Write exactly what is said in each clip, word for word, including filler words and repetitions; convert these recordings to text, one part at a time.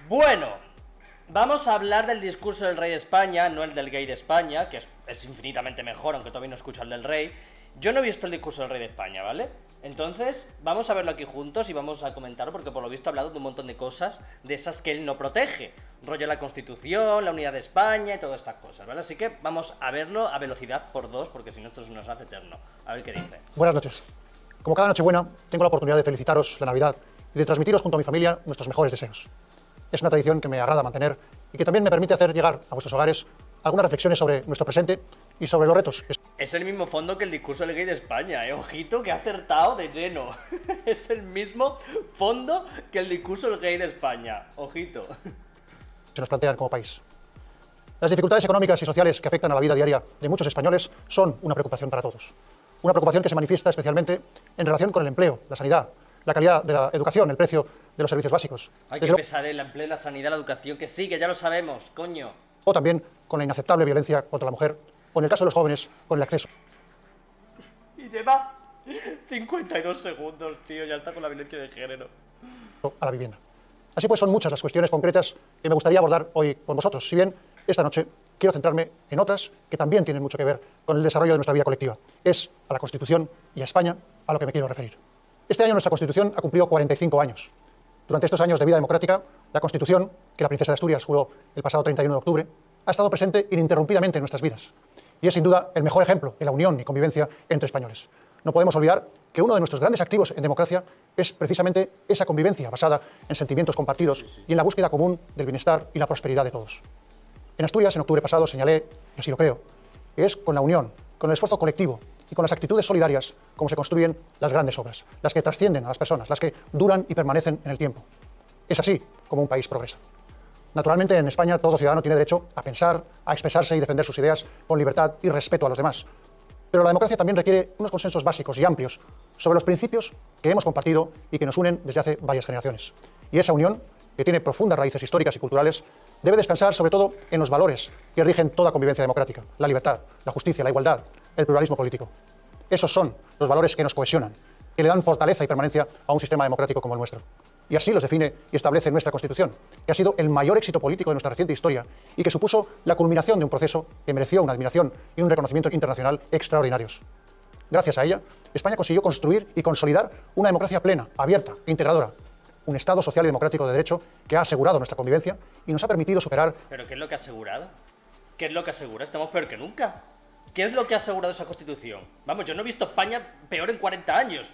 Bueno, vamos a hablar del discurso del rey de España, no el del gay de España, que es, es infinitamente mejor, aunque todavía no escucho el del rey. Yo no he visto el discurso del rey de España, ¿vale? Entonces, vamos a verlo aquí juntos y vamos a comentarlo, porque por lo visto ha hablado de un montón de cosas de esas que él no protege. Rollo la Constitución, la unidad de España y todas estas cosas, ¿vale? Así que vamos a verlo a velocidad por dos, porque si no esto se nos hace eterno. A ver qué dice. Buenas noches. Como cada Nochebuena, tengo la oportunidad de felicitaros la Navidad y de transmitiros junto a mi familia nuestros mejores deseos. Es una tradición que me agrada mantener y que también me permite hacer llegar a vuestros hogares algunas reflexiones sobre nuestro presente y sobre los retos. Es el mismo fondo que el discurso del gay de España, ¿eh? Ojito, que ha acertado de lleno. Es el mismo fondo que el discurso del gay de España. Ojito. Se nos plantean como país. Las dificultades económicas y sociales que afectan a la vida diaria de muchos españoles son una preocupación para todos. Una preocupación que se manifiesta especialmente en relación con el empleo, la sanidad, la calidad de la educación, el precio de los servicios básicos. Ay, qué pesada el empleo, la sanidad, la educación, que sí, que ya lo sabemos, coño. O también con la inaceptable violencia contra la mujer, o en el caso de los jóvenes, con el acceso. Y lleva cincuenta y dos segundos, tío, ya está con la violencia de género. A la vivienda. Así pues, son muchas las cuestiones concretas que me gustaría abordar hoy con vosotros, si bien esta noche quiero centrarme en otras que también tienen mucho que ver con el desarrollo de nuestra vida colectiva. Es a la Constitución y a España a lo que me quiero referir. Este año nuestra Constitución ha cumplido cuarenta y cinco años. Durante estos años de vida democrática, la Constitución, que la princesa de Asturias juró el pasado treinta y uno de octubre, ha estado presente ininterrumpidamente en nuestras vidas. Y es sin duda el mejor ejemplo de la unión y convivencia entre españoles. No podemos olvidar que uno de nuestros grandes activos en democracia es precisamente esa convivencia basada en sentimientos compartidos y en la búsqueda común del bienestar y la prosperidad de todos. En Asturias, en octubre pasado, señalé, y así lo creo, que es con la unión, con el esfuerzo colectivo y con las actitudes solidarias como se construyen las grandes obras, las que trascienden a las personas, las que duran y permanecen en el tiempo. Es así como un país progresa. Naturalmente, en España todo ciudadano tiene derecho a pensar, a expresarse y defender sus ideas con libertad y respeto a los demás. Pero la democracia también requiere unos consensos básicos y amplios sobre los principios que hemos compartido y que nos unen desde hace varias generaciones. Y esa unión, que tiene profundas raíces históricas y culturales, debe descansar sobre todo en los valores que rigen toda convivencia democrática: la libertad, la justicia, la igualdad, el pluralismo político. Esos son los valores que nos cohesionan, que le dan fortaleza y permanencia a un sistema democrático como el nuestro. Y así los define y establece nuestra Constitución, que ha sido el mayor éxito político de nuestra reciente historia y que supuso la culminación de un proceso que mereció una admiración y un reconocimiento internacional extraordinarios. Gracias a ella, España consiguió construir y consolidar una democracia plena, abierta e integradora, un Estado social y democrático de derecho que ha asegurado nuestra convivencia y nos ha permitido superar... ¿Pero qué es lo que ha asegurado? ¿Qué es lo que asegura? Estamos peor que nunca. ¿Qué es lo que ha asegurado esa Constitución? Vamos, yo no he visto España peor en cuarenta años.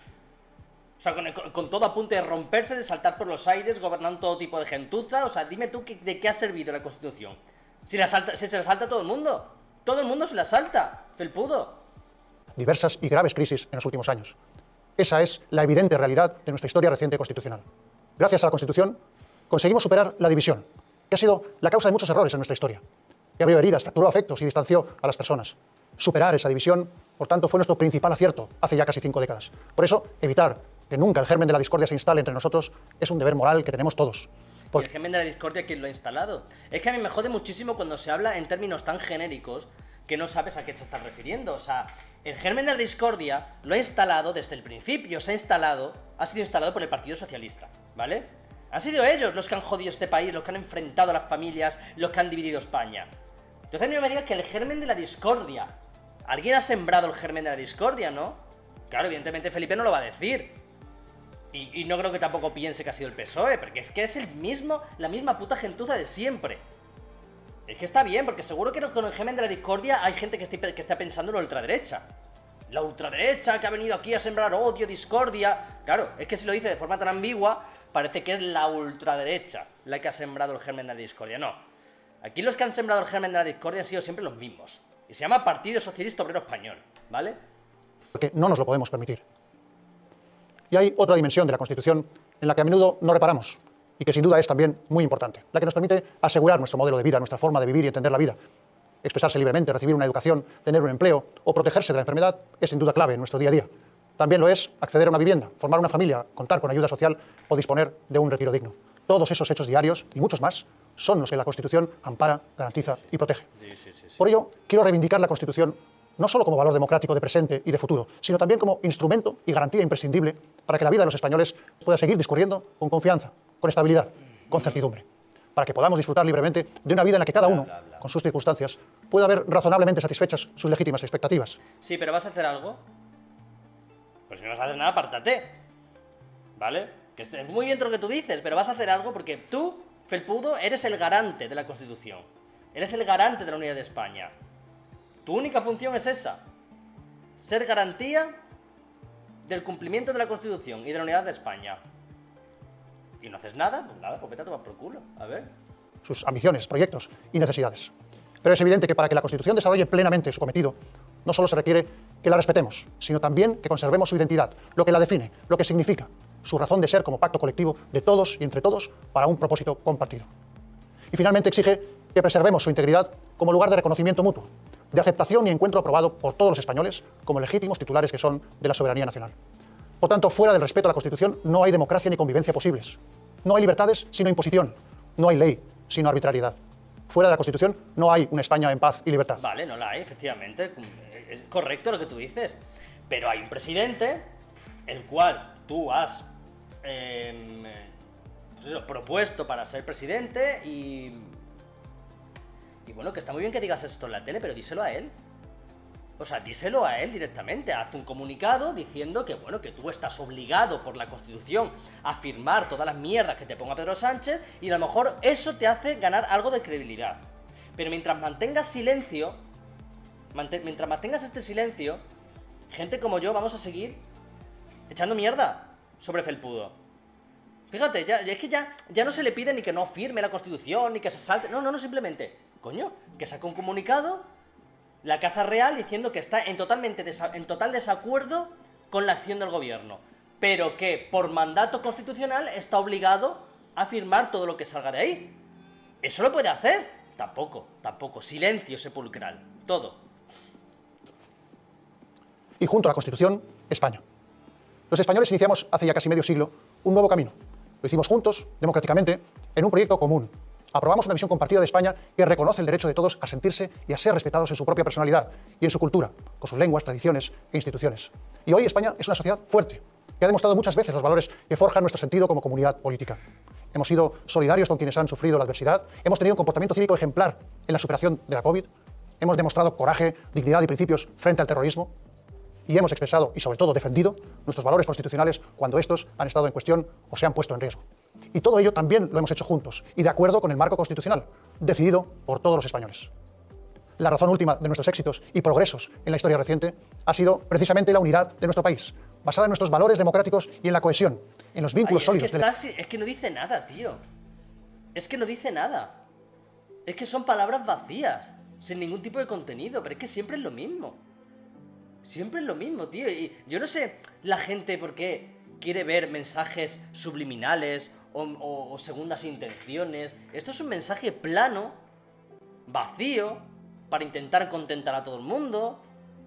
O sea, con, con, con todo a punto de romperse, de saltar por los aires, gobernando todo tipo de gentuza. O sea, dime tú que, de qué ha servido la Constitución. Si, la salta, si se la salta todo el mundo. Todo el mundo se la salta. Felpudo. Diversas y graves crisis en los últimos años. Esa es la evidente realidad de nuestra historia reciente constitucional. Gracias a la Constitución conseguimos superar la división, que ha sido la causa de muchos errores en nuestra historia, que abrió heridas, fracturó afectos y distanció a las personas. Superar esa división, por tanto, fue nuestro principal acierto hace ya casi cinco décadas. Por eso, evitar que nunca el germen de la discordia se instale entre nosotros es un deber moral que tenemos todos. Porque... ¿Y el germen de la discordia quién lo ha instalado? Es que a mí me jode muchísimo cuando se habla en términos tan genéricos que no sabes a qué se estás refiriendo. O sea, el germen de la discordia lo ha instalado desde el principio, se ha instalado, ha sido instalado por el Partido Socialista, ¿vale? Han sido ellos los que han jodido este país, los que han enfrentado a las familias, los que han dividido España. Entonces no me digas que el germen de la discordia, alguien ha sembrado el germen de la discordia, ¿no? Claro, evidentemente Felipe no lo va a decir. Y, y no creo que tampoco piense que ha sido el P S O E, porque es que es el mismo, la misma puta gentuza de siempre. Es que está bien, porque seguro que con el germen de la discordia hay gente que, esté, que está pensando en la ultraderecha. La ultraderecha que ha venido aquí a sembrar odio, discordia... Claro, es que si lo dice de forma tan ambigua, parece que es la ultraderecha la que ha sembrado el germen de la discordia. No. Aquí los que han sembrado el germen de la discordia han sido siempre los mismos. Y se llama Partido Socialista Obrero Español, ¿vale? Porque no nos lo podemos permitir. Y hay otra dimensión de la Constitución en la que a menudo no reparamos y que sin duda es también muy importante, la que nos permite asegurar nuestro modelo de vida, nuestra forma de vivir y entender la vida. Expresarse libremente, recibir una educación, tener un empleo o protegerse de la enfermedad es sin duda clave en nuestro día a día. También lo es acceder a una vivienda, formar una familia, contar con ayuda social o disponer de un retiro digno. Todos esos hechos diarios y muchos más son los que la Constitución ampara, garantiza y protege. Sí, sí, sí, sí. Por ello, quiero reivindicar la Constitución no solo como valor democrático de presente y de futuro, sino también como instrumento y garantía imprescindible para que la vida de los españoles pueda seguir discurriendo con confianza, con estabilidad, con certidumbre. para que podamos disfrutar libremente de una vida en la que cada uno, Bla, bla, bla. con sus circunstancias, pueda ver razonablemente satisfechas sus legítimas expectativas. Sí, pero ¿vas a hacer algo? Pues si no vas a hacer nada, apártate. ¿Vale? Que es muy bien todo lo que tú dices, pero vas a hacer algo porque tú, felpudo, eres el garante de la Constitución. Eres el garante de la unidad de España. Tu única función es esa. Ser garantía del cumplimiento de la Constitución y de la unidad de España. Y no haces nada, pues nada, pues vete a tomar por culo. A ver. Sus ambiciones, proyectos y necesidades. Pero es evidente que para que la Constitución desarrolle plenamente su cometido, no solo se requiere que la respetemos, sino también que conservemos su identidad, lo que la define, lo que significa, su razón de ser como pacto colectivo de todos y entre todos para un propósito compartido. Y finalmente exige que preservemos su integridad como lugar de reconocimiento mutuo, de aceptación y encuentro aprobado por todos los españoles como legítimos titulares que son de la soberanía nacional. Por tanto, fuera del respeto a la Constitución no hay democracia ni convivencia posibles. No hay libertades sino imposición. No hay ley sino arbitrariedad. Fuera de la Constitución no hay una España en paz y libertad. Vale, no la hay, efectivamente. Es correcto lo que tú dices. Pero hay un presidente, el cual tú has eh, pues eso, propuesto para ser presidente y... Y bueno, que está muy bien que digas esto en la tele, pero díselo a él. O sea, díselo a él directamente. Haz un comunicado diciendo que, bueno, que tú estás obligado por la Constitución a firmar todas las mierdas que te ponga Pedro Sánchez y a lo mejor eso te hace ganar algo de credibilidad. Pero mientras mantengas silencio, mant- mientras mantengas este silencio, gente como yo vamos a seguir echando mierda sobre Felpudo. Fíjate, ya, ya es que ya, ya no se le pide ni que no firme la Constitución, ni que se salte. No, no, no, simplemente, coño, que saque un comunicado la Casa Real diciendo que está en, totalmente desa- en total desacuerdo con la acción del gobierno, pero que por mandato constitucional está obligado a firmar todo lo que salga de ahí. ¿Eso lo puede hacer? Tampoco, tampoco. Silencio sepulcral. Todo. Y junto a la Constitución, España. Los españoles iniciamos hace ya casi medio siglo un nuevo camino. Lo hicimos juntos, democráticamente, en un proyecto común. Aprobamos una visión compartida de España que reconoce el derecho de todos a sentirse y a ser respetados en su propia personalidad y en su cultura, con sus lenguas, tradiciones e instituciones. Y hoy España es una sociedad fuerte, que ha demostrado muchas veces los valores que forjan nuestro sentido como comunidad política. Hemos sido solidarios con quienes han sufrido la adversidad, hemos tenido un comportamiento cívico ejemplar en la superación de la COVID, hemos demostrado coraje, dignidad y principios frente al terrorismo, y hemos expresado y sobre todo defendido nuestros valores constitucionales cuando estos han estado en cuestión o se han puesto en riesgo. Y todo ello también lo hemos hecho juntos y de acuerdo con el marco constitucional, decidido por todos los españoles. La razón última de nuestros éxitos y progresos en la historia reciente ha sido precisamente la unidad de nuestro país, basada en nuestros valores democráticos y en la cohesión, en los vínculos Ay, sólidos. Es que, del... estás- es que no dice nada, tío. Es que no dice nada. Es que son palabras vacías, sin ningún tipo de contenido, pero es que siempre es lo mismo. Siempre es lo mismo, tío. Y yo no sé la gente por qué quiere ver mensajes subliminales o, o- o segundas intenciones. Esto es un mensaje plano, vacío, para intentar contentar a todo el mundo,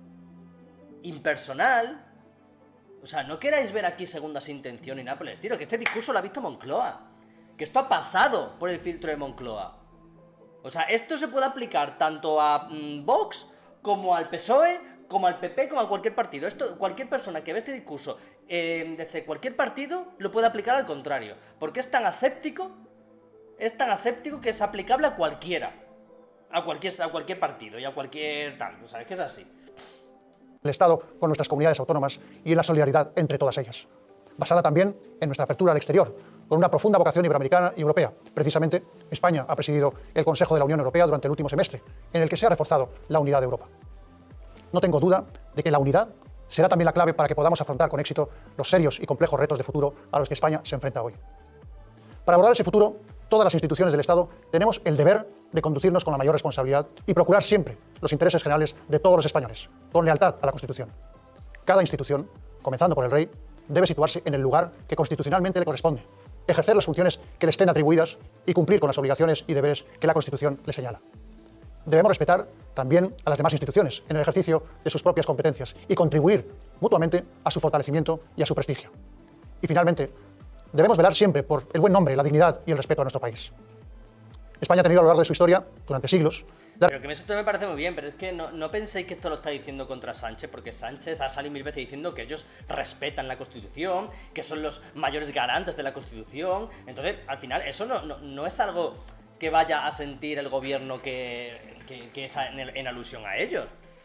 impersonal. O sea, no queráis ver aquí segundas intenciones ni nada por el estilo, que este discurso lo ha visto Moncloa. Que esto ha pasado por el filtro de Moncloa. O sea, esto se puede aplicar tanto a mm, Vox como al P S O E, como al P P, como a cualquier partido. Esto, cualquier persona que ve este discurso eh, desde cualquier partido lo puede aplicar al contrario. Porque es tan aséptico, es tan aséptico que es aplicable a cualquiera. A cualquier, a cualquier partido y a cualquier tal. O sea, es que es así. el Estado con nuestras comunidades autónomas y en la solidaridad entre todas ellas. Basada también en nuestra apertura al exterior, con una profunda vocación iberoamericana y europea. Precisamente, España ha presidido el Consejo de la Unión Europea durante el último semestre, en el que se ha reforzado la unidad de Europa. No tengo duda de que la unidad será también la clave para que podamos afrontar con éxito los serios y complejos retos de futuro a los que España se enfrenta hoy. Para abordar ese futuro, todas las instituciones del Estado tenemos el deber de conducirnos con la mayor responsabilidad y procurar siempre los intereses generales de todos los españoles, con lealtad a la Constitución. Cada institución, comenzando por el Rey, debe situarse en el lugar que constitucionalmente le corresponde, ejercer las funciones que le estén atribuidas y cumplir con las obligaciones y deberes que la Constitución le señala. Debemos respetar también a las demás instituciones en el ejercicio de sus propias competencias y contribuir mutuamente a su fortalecimiento y a su prestigio. Y finalmente, debemos velar siempre por el buen nombre, la dignidad y el respeto a nuestro país. España ha tenido a lo largo de su historia, durante siglos, la... Pero que esto me parece muy bien, pero es que no, no penséis que esto lo está diciendo contra Sánchez, porque Sánchez ha salido mil veces diciendo que ellos respetan la Constitución, que son los mayores garantes de la Constitución. Entonces, al final, eso no, no, no es algo que vaya a sentir el gobierno que, que, que es en, en alusión a ellos.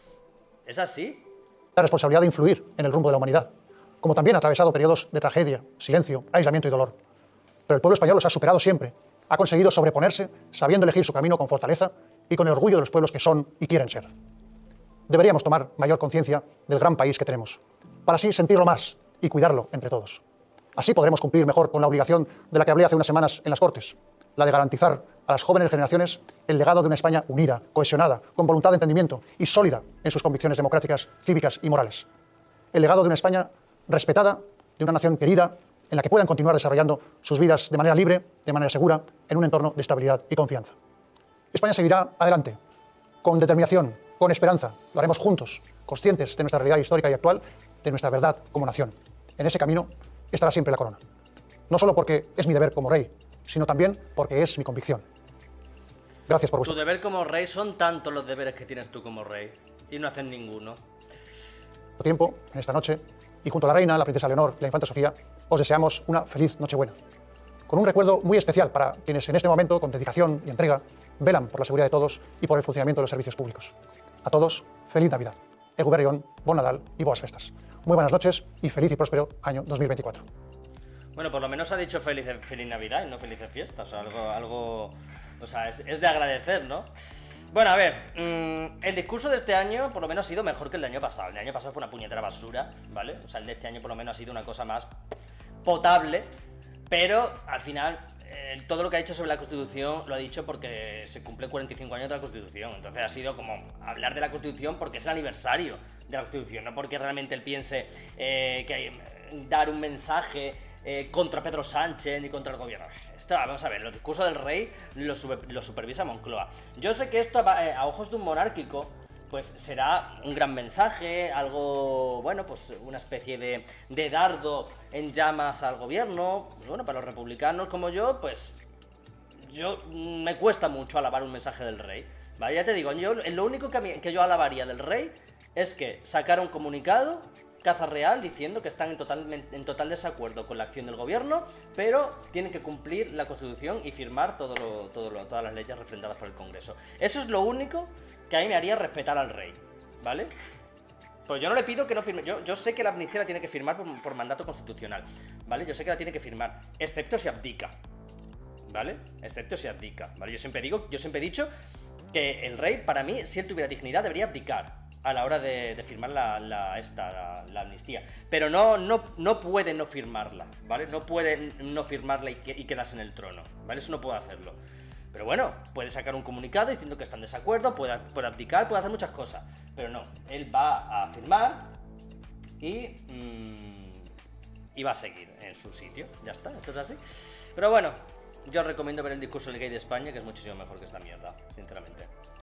Es así. La responsabilidad de influir en el rumbo de la humanidad, como también ha atravesado periodos de tragedia, silencio, aislamiento y dolor. Pero el pueblo español los ha superado siempre, ha conseguido sobreponerse, sabiendo elegir su camino con fortaleza y con el orgullo de los pueblos que son y quieren ser. Deberíamos tomar mayor conciencia del gran país que tenemos, para así sentirlo más y cuidarlo entre todos. Así podremos cumplir mejor con la obligación de la que hablé hace unas semanas en las Cortes, la de garantizar a las jóvenes generaciones el legado de una España unida, cohesionada, con voluntad de entendimiento y sólida en sus convicciones democráticas, cívicas y morales. El legado de una España respetada, de una nación querida, en la que puedan continuar desarrollando sus vidas de manera libre, de manera segura, en un entorno de estabilidad y confianza. España seguirá adelante, con determinación, con esperanza. Lo haremos juntos, conscientes de nuestra realidad histórica y actual, de nuestra verdad como nación. En ese camino estará siempre la corona. No solo porque es mi deber como rey, sino también porque es mi convicción. Gracias por vuestro Tu deber como rey son tantos los deberes que tienes tú como rey, y no haces ninguno. tiempo, en esta noche, y junto a la reina, la princesa Leonor y la infanta Sofía, os deseamos una feliz Nochebuena. Con un recuerdo muy especial para quienes en este momento, con dedicación y entrega, velan por la seguridad de todos y por el funcionamiento de los servicios públicos. A todos, feliz Navidad. Egu Berrión, Bon Nadal y Boas Festas. Muy buenas noches y feliz y próspero año dos mil veinticuatro. Bueno, por lo menos ha dicho feliz, feliz Navidad y no felices fiestas. O sea, algo, algo o sea, es, es de agradecer, ¿no? Bueno, a ver, mmm, el discurso de este año por lo menos ha sido mejor que el del año pasado. El del año pasado fue una puñetera basura, ¿vale? O sea, el de este año por lo menos ha sido una cosa más potable, pero al final eh, todo lo que ha dicho sobre la Constitución lo ha dicho porque se cumplen cuarenta y cinco años de la Constitución. Entonces ha sido como hablar de la Constitución porque es el aniversario de la Constitución, no porque realmente él piense eh, que hay, dar un mensaje eh, contra Pedro Sánchez ni contra el gobierno. Esto, vamos a ver, los discursos del rey los, super, los supervisa Moncloa. Yo sé que esto a, a ojos de un monárquico pues será un gran mensaje, algo, bueno, pues una especie de, de dardo en llamas al gobierno. Pues bueno, para los republicanos como yo, pues yo me cuesta mucho alabar un mensaje del rey, ¿vale? Ya te digo, yo, lo único que, a mí, que yo alabaría del rey es que sacara un comunicado Casa Real diciendo que están en total, en total desacuerdo con la acción del gobierno, pero tienen que cumplir la Constitución y firmar todo lo, todo lo, todas las leyes refrendadas por el Congreso. Eso es lo único que a mí me haría respetar al rey, ¿vale? Pues yo no le pido que no firme, yo, yo sé que la amnistía la tiene que firmar por, por mandato constitucional, ¿vale? Yo sé que la tiene que firmar, excepto si abdica, ¿vale? Excepto si abdica, ¿vale? Yo siempre digo, yo siempre he dicho que el rey, para mí, si él tuviera dignidad, debería abdicar a la hora de, de firmar la, la, esta, la, la amnistía. Pero no, no, no puede no firmarla, ¿vale? No puede no firmarla y, y quedarse en el trono, ¿vale? Eso no puede hacerlo. Pero bueno, puede sacar un comunicado diciendo que están en desacuerdo, puede, puede abdicar, puede hacer muchas cosas. Pero no, él va a firmar y, mmm, y va a seguir en su sitio. Ya está, esto es así. Pero bueno, yo os recomiendo ver el discurso del gay de España, que es muchísimo mejor que esta mierda, sinceramente.